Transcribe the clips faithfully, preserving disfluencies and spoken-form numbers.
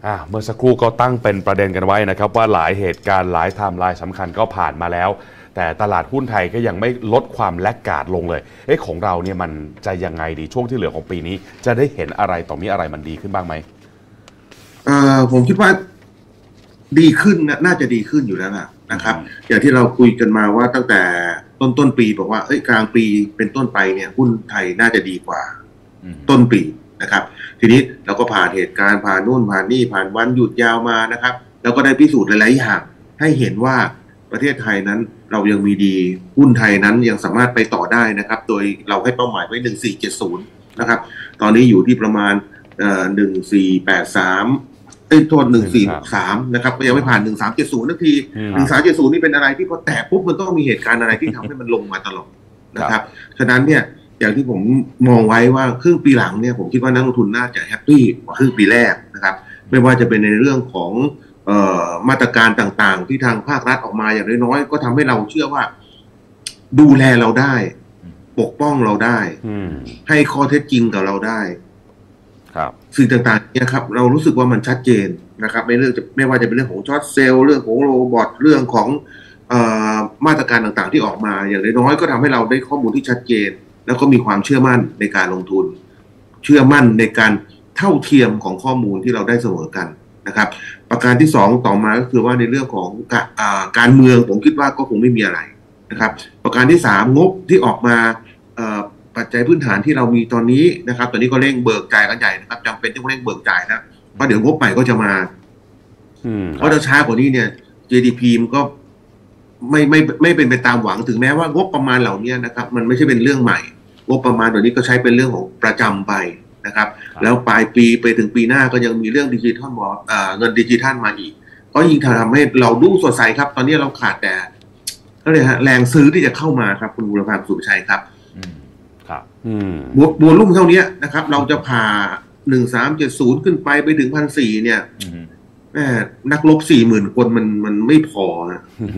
เมื่อสักครู่ก็ตั้งเป็นประเด็นกันไว้นะครับว่าหลายเหตุการณ์หลายไทม์ไลน์สำคัญก็ผ่านมาแล้วแต่ตลาดหุ้นไทยก็ยังไม่ลดความแลกขาดลงเลยเอ๊ะของเราเนี่ยมันจะยังไงดีช่วงที่เหลือของปีนี้จะได้เห็นอะไรต่อมีอะไรมันดีขึ้นบ้างไหมเอ่อผมคิดว่าดีขึ้นนะน่าจะดีขึ้นอยู่แล้วนะนะครับอย่างที่เราคุยกันมาว่าตั้งแต่ต้นต้นปีบอกว่าเอ้ยกลางปีเป็นต้นไปเนี่ยหุ้นไทยน่าจะดีกว่าต้นปีนะครับทีนี้เราก็ผ่านเหตุการณ์ผ่านนู่นผ่านนี่ผ่านวันหยุดยาวมานะครับแล้วก็ได้พิสูจน์หลายๆอย่างให้เห็นว่าประเทศไทยนั้นเรายังมีดีหุ้นไทยนั้นยังสามารถไปต่อได้นะครับโดยเราให้เป้าหมายไว้หนึ่งสี่เจ็ดศูนย์นะครับตอนนี้อยู่ที่ประมาณเอ่อหนึ่งสี่แปดสามเอ้ยโทษหนึ่งสี่สามนะครับก็ยังไม่ผ่านหนึ่งสามเจ็ดศูนย์นาทีหนึ่งสามเจ็ดศูนย์นี่เป็นอะไรที่พอแตะปุ๊บมันต้องมีเหตุการณ์อะไรที่ทำให้มันลงมาตลอดนะครับฉะนั้นเนี่ยอย่างที่ผมมองไว้ว่าครึ่งปีหลังเนี่ยผมคิดว่านักลงทุนน่าจะแฮปปี้กว่าครึ่งปีแรกนะครับไม่ว่าจะเป็นในเรื่องของเอ่อมาตรการต่างๆที่ทางภาครัฐออกมาอย่างน้อยๆก็ทำให้เราเชื่อว่าดูแลเราได้ปกป้องเราได้ให้ข้อเท็จจริงกับเราได้ครับสิ่งต่างๆเนี่ยครับเรารู้สึกว่ามันชัดเจนนะครับไม่เรื่องจะไม่ว่าจะเป็นเรื่องของช็อตเซลล์เรื่องของโรบอทเรื่องของเอ่อมาตรการต่างๆที่ออกมาอย่างน้อยๆก็ทำให้เราได้ข้อมูลที่ชัดเจนแล้วก็มีความเชื่อมั่นในการลงทุนเชื่อมั่นในการเท่าเทียมของข้อมูลที่เราได้เสมอกันนะครับประการที่สองต่อมาก็คือว่าในเรื่องของการเมืองผมคิดว่าก็คงไม่มีอะไรนะครับประการที่สามงบที่ออกมาปัจจัยพื้นฐานที่เรามีตอนนี้นะครับตอนนี้ก็เร่งเบิกจ่ายกันใหญ่นะครับจำเป็นต้องเร่งเบิกจ่ายนะเพราะเดี๋ยวงบใหม่ก็จะมาเพราะถ้าช้ากว่านี้เนี่ย จี ดี พี มันก็ไม่ไม่ไม่เป็นไปตามหวังถึงแม้ว่างบประมาณเหล่านี้นะครับมันไม่ใช่เป็นเรื่องใหม่งบประมาณตัวนี้ก็ใช้เป็นเรื่องของประจำไปนะครับแล้วปลายปีไปถึงปีหน้าก็ยังมีเรื่องดิจิทัลวอลเงินดิจิทัลมาอีกก็ยิ่งทำให้เราดูสดใสครับตอนนี้เราขาดแต่ก็เลยฮะแรงซื้อที่จะเข้ามาครับคุณบุรพาสุภชัยครับครับบัวลุ่มเท่านี้นะครับเราจะผ่าหนึ่งสามเจ็ดศูนย์ขึ้นไปไปถึงพันสี่เนี่ยแม่นักลบสี่หมื่นคนมันมันไม่พอนะ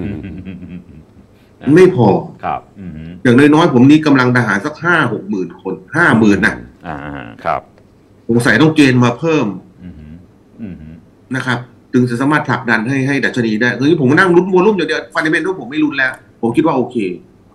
ไม่พอครับอย่างน้อยๆผมนี่กำลังทหารสักห้าหกหมื่นคนห้าหมื่นนะอ่าครับสงสัยต้องเกณฑ์มาเพิ่มนะครับถึงจะสามารถผลักดันให้ให้ดัชนีได้คือผมนั่งลุ้นบัวลุ่มอย่างเดียวฟันเดเมนทัลผมไม่ลุ้นแล้วผมคิดว่าโอเค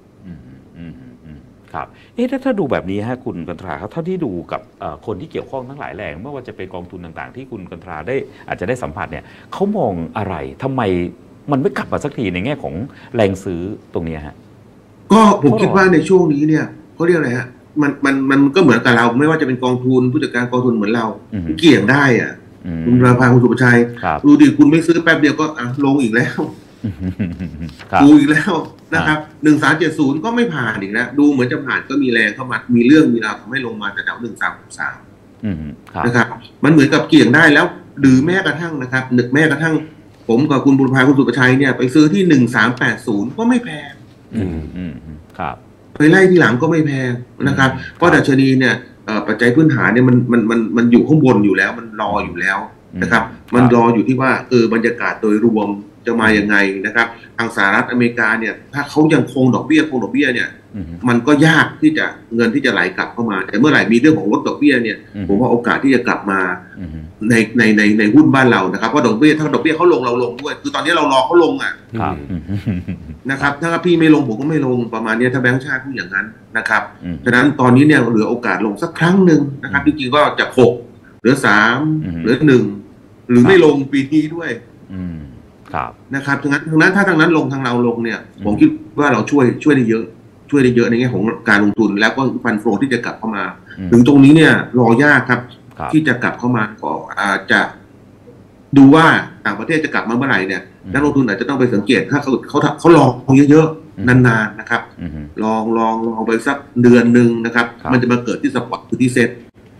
ครับเอ๊ะถ้าถ้าดูแบบนี้ฮะคุณกันตราครับเท่าที่ดูกับคนที่เกี่ยวข้องทั้งหลายแหล่งไม่ว่าจะเป็นกองทุนต่างๆที่คุณกันตราได้อาจจะได้สัมผัสเนี่ยเขามองอะไรทำไมมันไม่กลับมาสักทีในแง่ของแรงซื้อตรงนี้ฮะก็ผมคิดว่าในช่วงนี้เนี่ยเขาเรียกอะไรฮะมันมันมันก็เหมือนกับเราไม่ว่าจะเป็นกองทุนผู้จัดการกองทุนเหมือนเราเกี่ยงได้อ่ะคุณราภาคุณสุภชัยดูดิคุณไม่ซื้อแป๊บเดียวก็ลงอีกแล้วดูอีกแล้วนะครับหนึ่งสามเจ็ดศูนย์ก็ไม่ผ่านอีกแล้วดูเหมือนจะผ่านก็มีแรงเข้ามามีเรื่องมีราวทำให้ลงมาแต่แถวหนึ่งสามสามนะครับมันเหมือนกับเกี่ยงได้แล้วหรือแม้กระทั่งนะครับนึกแม้กระทั่งผมกับคุณบุรพาคุณสุภชัยเนี่ยไปซื้อที่หนึ่งสามแปดศูนย์ก็ไม่แพงครับไปไล่ที่หลังก็ไม่แพงนะครับเพราะดัชนีเนี่ยปัจจัยพื้นฐานเนี่ยมันมันมันมันอยู่ข้างบนอยู่แล้วมันรออยู่แล้วนะครับมันรออยู่ที่ว่าเออบรรยากาศโดยรวมจะมาอย่างไงนะครับทางสหรัฐอเมริกาเนี่ยถ้าเขายังคงดอกเบี้ยคงดอกเบี้ยเนี่ยมันก็ยากที่จะเงินที่จะไหลกลับเข้ามาแต่เมื่อไหร่มีเรื่องของลดดอกเบี้ยเนี่ยผมว่าโอกาสที่จะกลับมาในในในในหุ้นบ้านเรานะครับเพราะดอกเบี้ยถ้าดอกเบี้ยเขาลงเราลงด้วยคือตอนนี้เรารอเขาลงอ่ะนะครับถ้าพี่ไม่ลงผมก็ไม่ลงประมาณนี้ถ้าแบงก์ชาติพูดอย่างนั้นนะครับฉะนั้นตอนนี้เนี่ยเหลือโอกาสลงสักครั้งหนึ่งนะครับจริงๆก็จากหกเหลือสามเหลือหนึ่งหรือไม่ลงปีนี้ด้วยนะครับทางนั้นทางนั้นถ้าทางนั้นลงทางเราลงเนี่ยผมคิดว่าเราช่วยช่วยได้เยอะช่วยได้เยอะในแง่ของการลงทุนแล้วก็ฟันโฟลที่จะกลับเข้ามาถึงตรงนี้เนี่ยรอยากครับที่จะกลับเข้ามาก็อาจจะดูว่าต่างประเทศจะกลับมาเมื่อไหร่เนี่ยนักลงทุนอาจจะต้องไปสังเกตถ้าเขาเขาเขาลองเยอะๆนานๆนะครับลองลองลองไปสักเดือนหนึ่งนะครับมันจะมาเกิดที่สปอตคือที่เซ็ต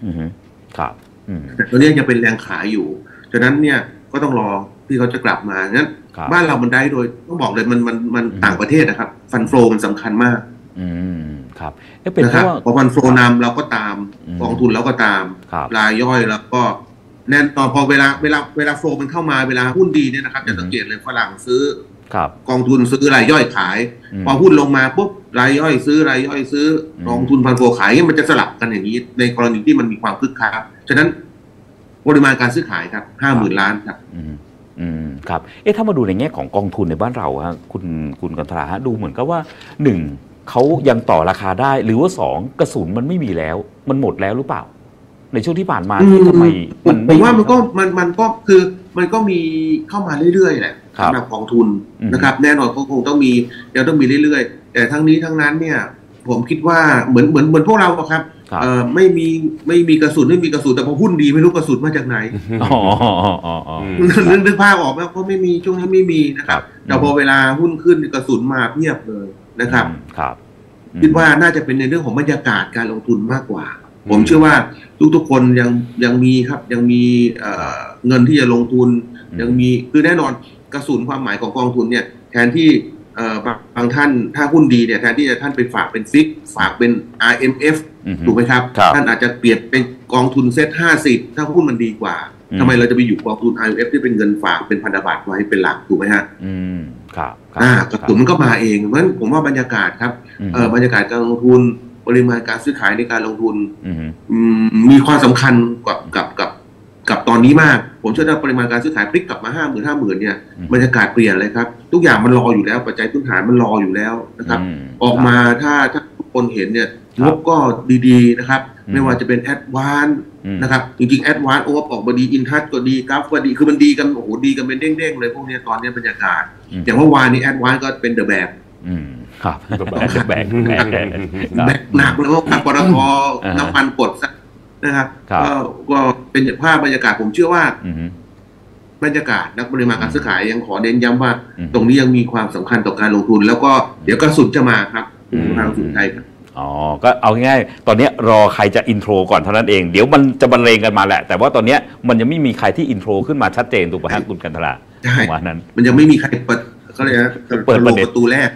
แต่ตัวนี้ยังเป็นแรงขายอยู่ฉะนั้นเนี่ยก็ต้องรอที่เขาจะกลับมางั้นบ้านเรามันได้โดยต้องบอกเลยมันมันมันต่างประเทศนะครับฟันโฟลมันสำคัญมากอืมครับนะครับพอฟันโฟลนำเราก็ตามกองทุนเราก็ตามรายย่อยแล้วก็แน่นอนพอเวลาเวลาเวลาโฟลมันเข้ามาเวลาหุ้นดีเนี่ยนะครับจะสังเกตเลยฝรั่งซื้อกองทุนซื้อรายย่อยขายพอหุ้นลงมาปุ๊บรายย่อยซื้อรายย่อยซื้อกองทุนฟันโฟลขายมันจะสลับกันอย่างนี้ในกรณีที่มันมีความคึกคักฉะนั้นปริมาณการซื้อขายครับห้าหมื่นล้านครับอืมอืมครับเอ๊ะถ้ามาดูในแง่ของกองทุนในบ้านเราฮะคุณคุณกันตราฮะดูเหมือนกับว่าหนึ่งเขายังต่อราคาได้หรือว่าสองกระสุนมันไม่มีแล้วมันหมดแล้วหรือเปล่าในช่วงที่ผ่านมาที่ทำไมมันผมว่ามันก็มันมันก็คือมันก็มีเข้ามาเรื่อยๆแหละสำหรับกองทุนนะครับแน่นอนก็คงต้องมียังต้องมีเรื่อยๆแต่ทั้งนี้ทั้งนั้นเนี่ยผมคิดว่าเหมือนเหมือนเหมือนพวกเราครับเอ่อไม่มีไม่มีกระสุนไม่มีกระสุนแต่พอหุ้นดีไม่รู้กระสุนมาจากไหนอ๋ออ๋อนึกนึกภาพออกไหมเพราะไม่มีช่วงนี้ไม่มีนะครับแต่พอเวลาหุ้นขึ้นกระสุนมาเพียบเลยนะครับครับคิดว่าน่าจะเป็นในเรื่องของบรรยากาศการลงทุนมากกว่าผมเชื่อว่าทุกๆคนยังยังมีครับยังมีเงินที่จะลงทุนยังมีคือแน่นอนกระสุนความหมายของกองทุนเนี่ยแทนที่บางท่านถ้าหุ้นดีเนี่ยแทนที่จะท่านไปฝากเป็นฟิกฝากเป็น อาร์ เอ็ม เอฟ ถูกไหมครับท่านอาจจะเปลี่ยนเป็นกองทุนเซ็ตห้าสิบถ้าหุ้นมันดีกว่าทำไมเราจะไปอยู่กองทุน อาร์ เอ็ม เอฟ ที่เป็นเงินฝากเป็นพันธบัตรไว้เป็นหลักถูกไหมฮะอืมครับอ่ากระสุนมันก็มาเองเพราะฉะนั้นผมว่าบรรยากาศครับเออบรรยากาศการลงทุนปริมาณการซื้อขายในการลงทุนมีความสำคัญกับกับกับกับตอนนี้มากผมเชื่อว่าปริมาณการซื้อขายพลิกกลับมาห้าหมื่นห้าหมื่นเนี่ยบรรยากาศเปลี่ยนเลยครับทุกอย่างมันรออยู่แล้วปัจจัยพื้นฐานมันรออยู่แล้วนะครับออกมาถ้าถ้าทุกคนเห็นเนี่ยงบก็ดีๆนะครับไม่ว่าจะเป็นแอดวานนะครับจริงๆแอดวานโอ้ออกมาดีอินทัชก็ดีกราฟก็ดีคือมันดีกันโอ้โหดีกันเป็นเด้งๆเลยพวกนี้ตอนนี้บรรยากาศอย่างเมื่อวานนี้แอดวานก็เป็นเดอะแบกครับแบกแบกแบกแบกหนักเลยว่าปตทน้ำมันกดนะครับก็ก็เป็นภาพบรรยากาศผมเชื่อว่าบรรยากาศนักปริมาณการซื้อขายยังขอเน้นย้ำว่าตรงนี้ยังมีความสำคัญต่อการลงทุนแล้วก็เดี๋ยวกระสุนจะมาครับทางสุนไทยครับอ๋อก็เอาง่ายๆตอนนี้รอใครจะอินโทรก่อนเท่านั้นเองเดี๋ยวมันจะบรรเลงกันมาแหละแต่ว่าตอนนี้มันยังไม่มีใครที่อินโทรขึ้นมาชัดเจนถูกไหมครับคุณกันตราประมาณนั้นมันยังไม่มีใครเปิดเขาเลยนะเปิดประตูแรก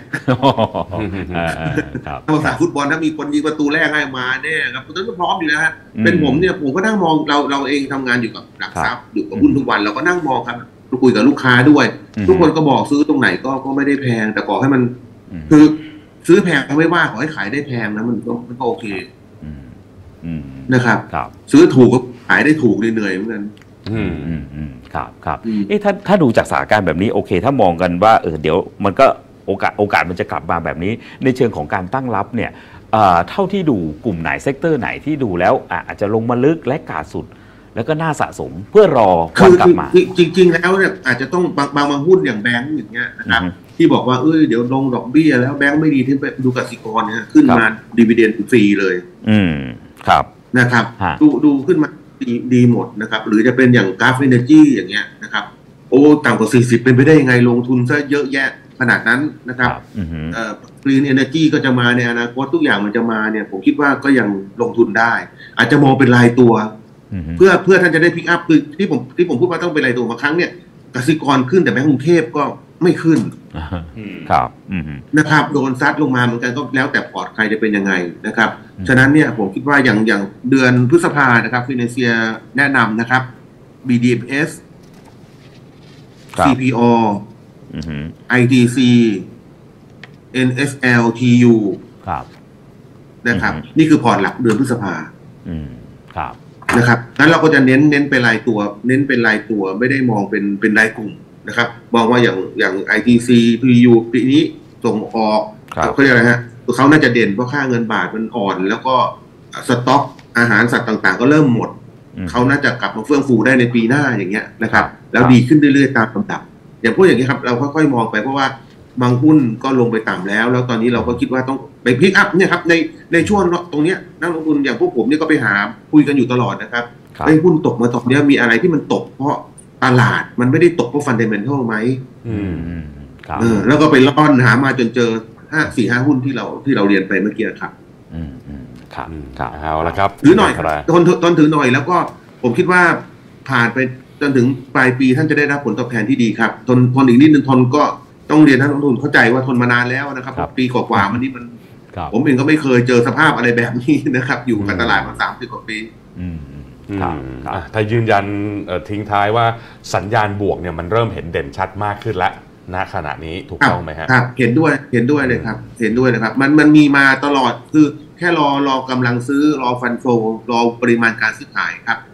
ภาษาฟุตบอลถ้ามีคนยิงประตูแรกให้มาแน่ครับตอนนั้นก็พร้อมอยู่แล้วฮะเป็นผมเนี่ยผมก็นั่งมองเราเราเองทำงานอยู่กับหลักทรัพย์อยู่กับหุ้นทุกวันเราก็นั่งมองครับคุยกับลูกค้าด้วย ทุกคนก็บอกซื้อตรงไหนก็ก็ไม่ได้แพงแต่ขอให้มันคือซื้อแพงไม่ว่าขอให้ขายได้แพงนะมันก็มันก็โอเคนะครับซื้อถูกก็ขายได้ถูกเหนื่อยเหมือนกันอืมอืมอืมครับครับเอ๊ะถ้าถ้าดูจากสถานการณ์แบบนี้โอเคถ้ามองกันว่าเออเดี๋ยวมันก็โอกาสโอกาสมันจะกลับมาแบบนี้ในเชิงของการตั้งรับเนี่ยเอ่อเท่าที่ดูกลุ่มไหนเซกเตอร์ไหนที่ดูแล้วอาจจะลงมาลึกและกาดสุดแล้วก็น่าสะสมเพื่อรอวันกลับมาจริงๆแล้วเนี่ยอาจจะต้องบางบางหุ้นอย่างแบงก์อย่างเงี้ยนะครับที่บอกว่าเอ้ยเดี๋ยวลงดอกเบี้ยแล้วแบงก์ไม่ดีที่ไปดูกสิกรเนี่ยขึ้นมาดิวิเดนด์ฟรีเลยอืมครับนะครับดูดูขึ้นมาดีดีหมดนะครับหรือจะเป็นอย่างกราฟเอเนอร์จีอย่างเงี้ยนะครับโอ้ต่ำกว่าสี่สิบเป็นไปได้ยังไงลงทุนซะเยอะแยะขนาดนั้นนะครับเอ่อกรีนเอเนอร์จีก็จะมาในอนาคตทุกอย่างมันจะมาเนี่ยผมคิดว่าก็ยังลงทุนได้อาจจะมองเป็นรายตัวเพื่อเพื่อท่านจะได้พิกอัพคือที่ผมที่ผมพูดว่าต้องเป็นรายตัวบางครั้งเนี่ยกสิกรขึ้นแต่แบงก์กรุงเทพก็ไม่ขึ้นครับนะครับโดนซัดลงมาเหมือนกันก็แล้วแต่พอร์ตใครจะเป็นยังไงนะครับฉะนั้นเนี่ยผมคิดว่าอย่างอย่างเดือนพฤษภานะครับฟินแลนเซียแนะนำนะครับ บี ดี เอ็ม เอส ซี พี โอ ไอ ที ซี เอ็น เอส แอล ที ยู นะครับนี่คือพอร์ตหลักเดือนพฤษภาครับนะครับงั้นเราก็จะเน้นเน้นเป็นรายตัวเน้นเป็นรายตัวไม่ได้มองเป็นเป็นรายกลุ่มนะครับมองว่าอย่างอย่าง ไอ ที ซี พี ยู ปีนี้ส่งออกเขาเรียกอะไรฮะเขาน่าจะเด่นเพราะค่าเงินบาทมันอ่อนแล้วก็สต็อกอาหารสัตว์ต่างๆก็เริ่มหมดเขาน่าจะกลับมาเฟื่องฟูได้ในปีหน้าอย่างเงี้ยนะครับแล้วดีขึ้นเรื่อยๆตามลำดับอย่างพวกอย่างนี้ครับเราค่อยๆมองไปเพราะว่าบางหุ้นก็ลงไปต่ำแล้วแล้วตอนนี้เราก็คิดว่าต้องไปพิกอัพเนี่ยครับในในช่วงตรงเนี้ยนักลงทุนอย่างพวกผมเนี่ยก็ไปหาคุยกันอยู่ตลอดนะครับไอ้หุ้นตกมาตอนนี้มีอะไรที่มันตกเพราะตลาดมันไม่ได้ตกเพราะฟันเดเมนทัลไหมเออแล้วก็ไปล่อนหามาจนเจอห้าสี่ห้าหุ้นที่เราที่เราเรียนไปเมื่อกี้ครับอืมอืมครับครับเอาละครับถือหน่อยทนทนถือหน่อยแล้วก็ผมคิดว่าผ่านไปจนถึงปลายปีท่านจะได้รับผลตอบแทนที่ดีครับทนทนอีกนิดนึงทนก็ต้องเรียนท่านนักลงทุนเข้าใจว่าทนมานานแล้วนะครับปีกว่าๆมันนี่มันผมเองก็ไม่เคยเจอสภาพอะไรแบบนี้นะครับอยู่กับตลาดมาสามสิบกว่าปีถ้ายืนยันทิ้งท้ายว่าสัญญาณบวกเนี่ยมันเริ่มเห็นเด่นชัดมากขึ้นแล้วณขณะนี้ถูกต้องไหมครับเห็นด้วยเห็นด้วยเลยครับเห็นด้วยเลยครับมันมันมีมาตลอดคือแค่รอรอกำลังซื้อรอฟันโฟรอปริมาณการซื้อขายครับ